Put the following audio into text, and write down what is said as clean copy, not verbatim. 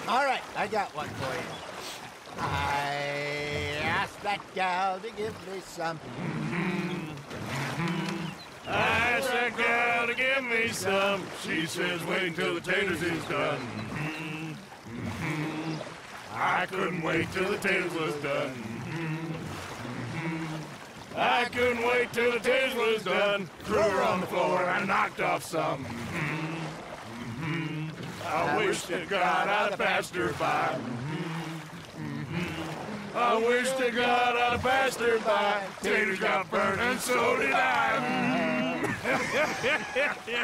All right, I got one for you. I asked that gal to give me some. I asked that gal to give me some. She says wait until the taters is done. I couldn't wait till the taters was done. I couldn't wait till the taters was done. Threw her on the floor and knocked off some. I wish to God I'd have passed her by. I wish to God I'd have passed her by. Taters got burned and so did I.